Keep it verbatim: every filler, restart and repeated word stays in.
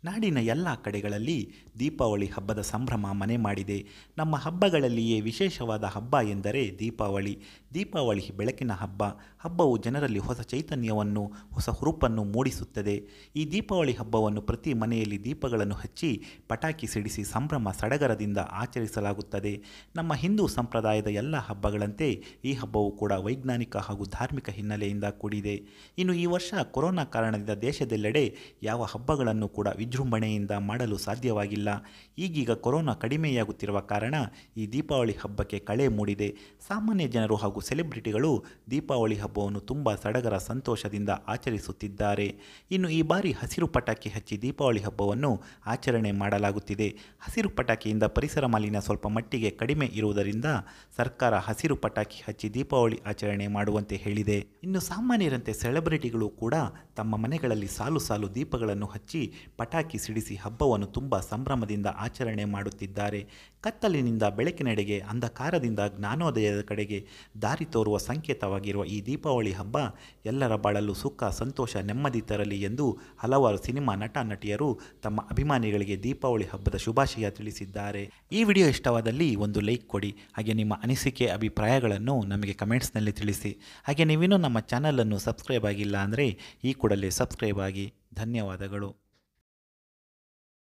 ನಾಡಿನ ಎಲ್ಲ ಕಡೆಗಳಲ್ಲಿ ದೀಪಾವಳಿ ಹಬ್ಬದ ಸಂಭ್ರಮ ಮನೆ ಮಾಡಿದೆ. ನಮ್ಮ ಹಬ್ಬಗಳಲ್ಲಿಯೇ ವಿಶೇಷವಾದ ಹಬ್ಬ ಎಂದರೆ ದೀಪಾವಳಿ. ದೀಪಾವಳಿ ಬೆಳಕಿನ ಹಬ್ಬ. ಹಬ್ಬವು ಜನರಲ್ಲಿ ಹೊಸ ಚೈತನ್ಯವನ್ನು, ಹೊಸ ಹುರುಪನ್ನು ಮೂಡಿಸುತ್ತದೆ. ಈ ದೀಪಾವಳಿ ಹಬ್ಬವನ್ನು ಪ್ರತಿ ಮನೆಯಲ್ಲಿ ದೀಪಗಳನ್ನು ಹಚ್ಚಿ ಪಟಾಕಿ ಸಿಡಿಸಿ ಸಂಭ್ರಮ ಸಡಗರದಿಂದ ಆಚರಿಸಲಾಗುತ್ತದೆ. ನಮ್ಮ ಹಿಂದೂ ಸಂಪ್ರದಾಯದ ಎಲ್ಲ ಹಬ್ಬಗಳಂತೆ ಈ ಹಬ್ಬವು ಕೂಡ ವೈಜ್ಞಾನಿಕ ಹಾಗೂ ಧಾರ್ಮಿಕ ಹಿನ್ನೆಲೆಯಿಂದ ಕೂಡಿದೆ. ಇನ್ನು ಈ ವರ್ಷ ಕೊರೋನಾ ಕಾರಣದಿಂದ ದೇಶದೆಲ್ಲೆಡೆ ಯಾವ ಹಬ್ಬಗಳನ್ನು ಕೂಡ ವಿಜೃಂಭಣೆಯಿಂದ ಮಾಡಲು ಸಾಧ್ಯವಾಗಿಲ್ಲ. ಈಗೀಗ ಕೊರೋನಾ ಕಡಿಮೆಯಾಗುತ್ತಿರುವ ಕಾರಣ ಈ ದೀಪಾವಳಿ ಹಬ್ಬಕ್ಕೆ ಕಳೆ ಮೂಡಿದೆ. ಸಾಮಾನ್ಯ ಜನರು ಹಾಗೂ ಸೆಲೆಬ್ರಿಟಿಗಳು ದೀಪಾವಳಿ ಹಬ್ಬವನ್ನು ತುಂಬ ಸಡಗರ ಸಂತೋಷದಿಂದ ಆಚರಿಸುತ್ತಿದ್ದಾರೆ. ಇನ್ನು ಈ ಬಾರಿ ಹಸಿರು ಪಟಾಕಿ ಹಚ್ಚಿ ದೀಪಾವಳಿ ಹಬ್ಬವನ್ನು ಆಚರಣೆ ಮಾಡಲಾಗುತ್ತಿದೆ. ಹಸಿರು ಪಟಾಕಿಯಿಂದ ಪರಿಸರ ಮಾಲಿನ್ಯ ಸ್ವಲ್ಪ ಮಟ್ಟಿಗೆ ಕಡಿಮೆ ಇರುವುದರಿಂದ ಸರ್ಕಾರ ಹಸಿರು ಪಟಾಕಿ ಹಚ್ಚಿ ದೀಪಾವಳಿ ಆಚರಣೆ ಮಾಡುವಂತೆ ಹೇಳಿದೆ. ಇನ್ನು ಸಾಮಾನ್ಯರಂತೆ ಸೆಲೆಬ್ರಿಟಿಗಳು ಕೂಡ ತಮ್ಮ ಮನೆಗಳಲ್ಲಿ ಸಾಲು ಸಾಲು ದೀಪಗಳನ್ನು ಹಚ್ಚಿ ಪಟಾಕಿ ಸಿಡಿಸಿ ಹಬ್ಬವನ್ನು ತುಂಬ ಸಂಭ್ರಮದಿಂದ ಆಚರಣೆ ಮಾಡುತ್ತಿದ್ದಾರೆ. ಕತ್ತಲಿನಿಂದ ಬೆಳಕಿನೆಡೆಗೆ, ಅಂಧಕಾರದಿಂದ ಜ್ಞಾನೋದಯದ ಕಡೆಗೆ ದಾರಿ ತೋರುವ ಸಂಕೇತವಾಗಿರುವ ಈ ದೀಪಾವಳಿ ಹಬ್ಬ ಎಲ್ಲರ ಬಾಳಲು ಸುಖ, ಸಂತೋಷ, ನೆಮ್ಮದಿ ತರಲಿ ಎಂದು ಹಲವಾರು ಸಿನಿಮಾ ನಟ ನಟಿಯರು ತಮ್ಮ ಅಭಿಮಾನಿಗಳಿಗೆ ದೀಪಾವಳಿ ಹಬ್ಬದ ಶುಭಾಶಯ ತಿಳಿಸಿದ್ದಾರೆ. ಈ ವಿಡಿಯೋ ಇಷ್ಟವಾದಲ್ಲಿ ಒಂದು ಲೈಕ್ ಕೊಡಿ. ಹಾಗೆ ನಿಮ್ಮ ಅನಿಸಿಕೆ, ಅಭಿಪ್ರಾಯಗಳನ್ನು ನಮಗೆ ಕಮೆಂಟ್ಸ್ನಲ್ಲಿ ತಿಳಿಸಿ. ಹಾಗೆ ನೀವಿನ್ನೂ ನಮ್ಮ ಚಾನಲನ್ನು ಸಬ್ಸ್ಕ್ರೈಬ್ ಆಗಿಲ್ಲ ಅಂದರೆ ಈ ಕೂಡಲೇ ಸಬ್ಸ್ಕ್ರೈಬ್ ಆಗಿ. ಧನ್ಯವಾದಗಳು.